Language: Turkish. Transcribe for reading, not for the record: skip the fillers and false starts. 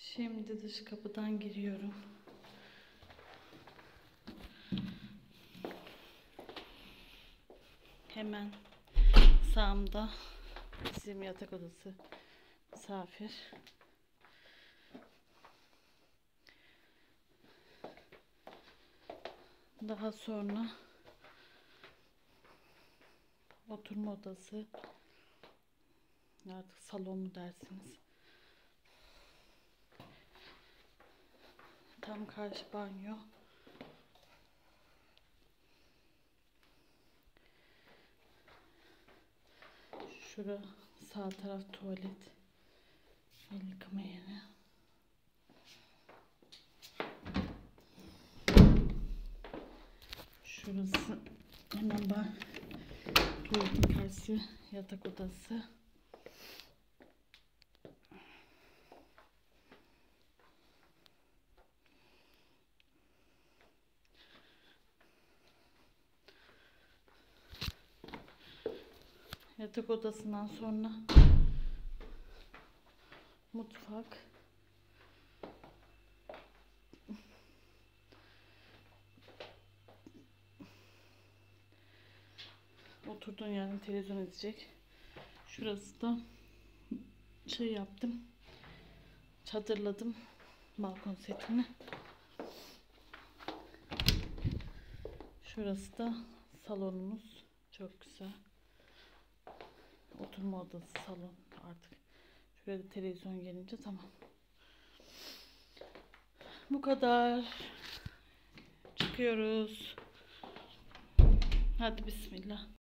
Şimdi dış kapıdan giriyorum. Hemen sağımda bizim yatak odası, misafir. Daha sonra oturma odası, artık salon mu dersiniz. Tam karşı banyo. Şura sağ taraf tuvalet. El yıkama yeri. Şurası hemen tuvalet karşı yatak odası. Yatak odasından sonra mutfak. Oturduğun yerde televizyon izleyecek. Şurası da yaptım. Çadırladım balkon setini. Şurası da salonumuz. Çok güzel. Oturma odası, salon artık. Şuraya da televizyon gelince tamam. Bu kadar. Çıkıyoruz. Hadi bismillah.